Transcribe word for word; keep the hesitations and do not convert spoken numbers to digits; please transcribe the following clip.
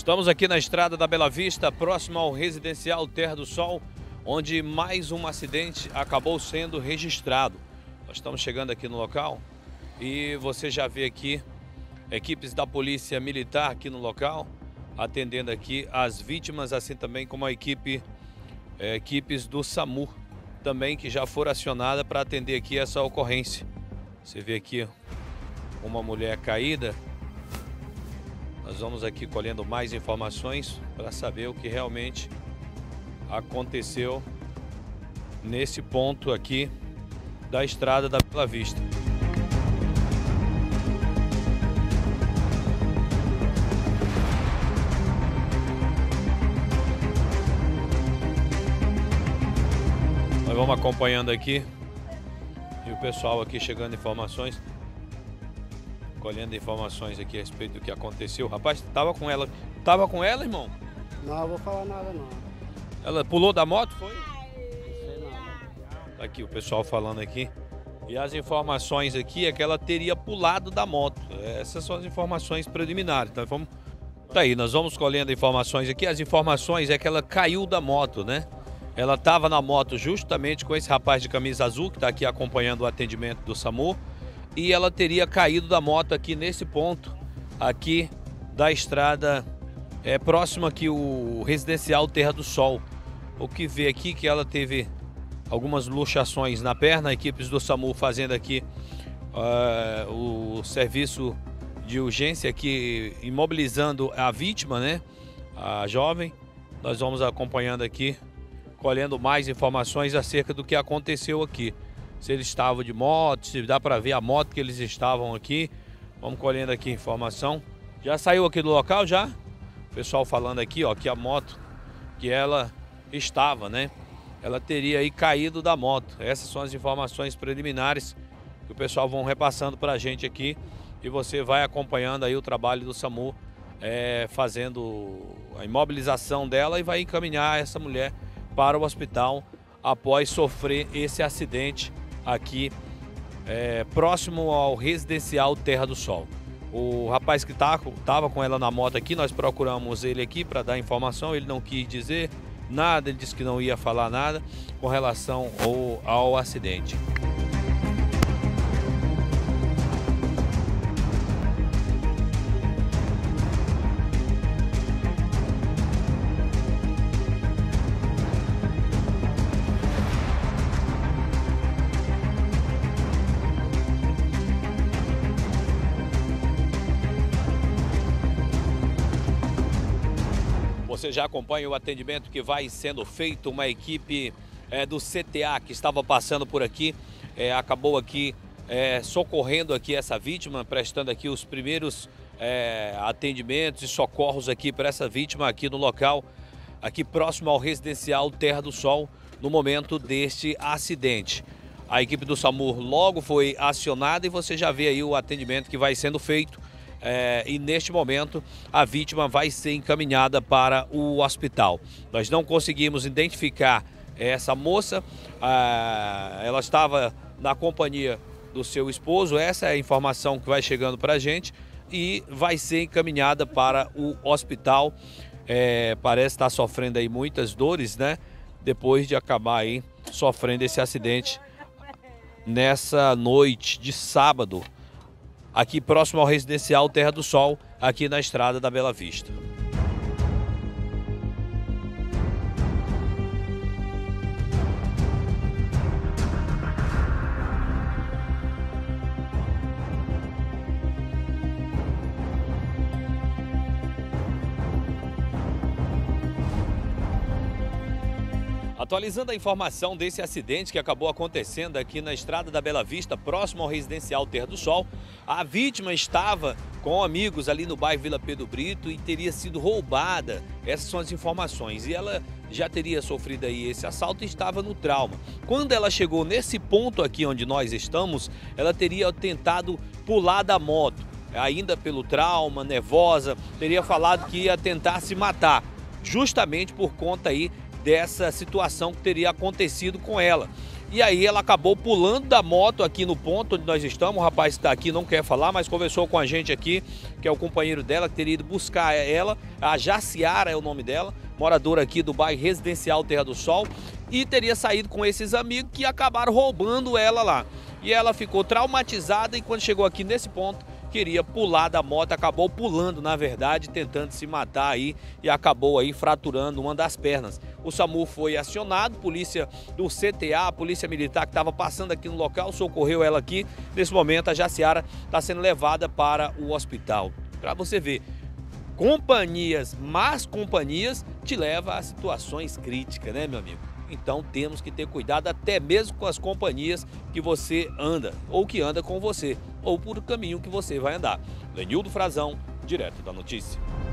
Estamos aqui na estrada da Bela Vista, próximo ao residencial Terra do Sol, onde mais um acidente acabou sendo registrado. Nós estamos chegando aqui no local e você já vê aqui equipes da Polícia Militar aqui no local, atendendo aqui as vítimas, assim também como a equipe, é, equipes do SAMU também, que já foram acionadas para atender aqui essa ocorrência. Você vê aqui uma mulher caída. Nós vamos aqui colhendo mais informações para saber o que realmente aconteceu nesse ponto aqui da estrada da Bela Vista. Nós vamos acompanhando aqui e o pessoal aqui chegando informações, colhendo informações aqui a respeito do que aconteceu. Rapaz, tava com ela, tava com ela, irmão? Não, eu vou falar nada não. Ela pulou da moto, foi? Não sei não. Tá aqui o pessoal falando aqui. E as informações aqui é que ela teria pulado da moto. Essas são as informações preliminares. Então vamos... Tá aí, nós vamos colhendo informações aqui. As informações é que ela caiu da moto, né? Ela estava na moto justamente com esse rapaz de camisa azul que está aqui acompanhando o atendimento do SAMU. E ela teria caído da moto aqui nesse ponto, aqui da estrada, é, próximo aqui o residencial Terra do Sol. O que vê aqui que ela teve algumas luxações na perna, equipes do SAMU fazendo aqui uh, o serviço de urgência aqui, imobilizando a vítima, né, a jovem. Nós vamos acompanhando aqui, colhendo mais informações acerca do que aconteceu aqui. Se eles estavam de moto, se dá para ver a moto que eles estavam aqui. Vamos colhendo aqui informação. Já saiu aqui do local já? O pessoal falando aqui, ó, que a moto que ela estava, né? Ela teria aí caído da moto. Essas são as informações preliminares que o pessoal vão repassando para a gente aqui. E você vai acompanhando aí o trabalho do SAMU, é, fazendo a imobilização dela e vai encaminhar essa mulher para o hospital após sofrer esse acidente aqui é, próximo ao residencial Terra do Sol. O rapaz que estava com ela na moto aqui, nós procuramos ele aqui para dar informação, ele não quis dizer nada, ele disse que não ia falar nada com relação ao, ao acidente. Você já acompanha o atendimento que vai sendo feito, uma equipe é, do C T A que estava passando por aqui, é, acabou aqui é, socorrendo aqui essa vítima, prestando aqui os primeiros é, atendimentos e socorros aqui para essa vítima aqui no local, aqui próximo ao residencial Terra do Sol, no momento deste acidente. A equipe do SAMU logo foi acionada e você já vê aí o atendimento que vai sendo feito. É, e neste momento a vítima vai ser encaminhada para o hospital. Nós não conseguimos identificar essa moça, ah, ela estava na companhia do seu esposo, essa é a informação que vai chegando para a gente e vai ser encaminhada para o hospital. É, parece estar sofrendo aí muitas dores, né? Depois de acabar aí sofrendo esse acidente nessa noite de sábado, aqui próximo ao residencial Terra do Sol, aqui na estrada da Bela Vista. Atualizando a informação desse acidente que acabou acontecendo aqui na estrada da Bela Vista, próximo ao residencial Terra do Sol, a vítima estava com amigos ali no bairro Vila Pedro Brito e teria sido roubada. Essas são as informações. E ela já teria sofrido aí esse assalto e estava no trauma. Quando ela chegou nesse ponto aqui onde nós estamos, ela teria tentado pular da moto. Ainda pelo trauma, nervosa, teria falado que ia tentar se matar, justamente por conta aí dessa situação que teria acontecido com ela. E aí ela acabou pulando da moto aqui no ponto onde nós estamos. O rapaz que está aqui não quer falar, mas conversou com a gente aqui, que é o companheiro dela, que teria ido buscar ela. A Jaciara é o nome dela, moradora aqui do bairro Residencial Terra do Sol. E teria saído com esses amigos que acabaram roubando ela lá. E ela ficou traumatizada e quando chegou aqui nesse ponto, queria pular da moto, acabou pulando, na verdade, tentando se matar aí e acabou aí fraturando uma das pernas. O SAMU foi acionado, polícia do C T A, a polícia militar que estava passando aqui no local, socorreu ela aqui. Nesse momento, a Jaciara está sendo levada para o hospital. Para você ver, companhias, más companhias, te leva a situações críticas, né, meu amigo? Então temos que ter cuidado até mesmo com as companhias que você anda, ou que anda com você, ou por o caminho que você vai andar. Lenildo Frazão, direto da notícia.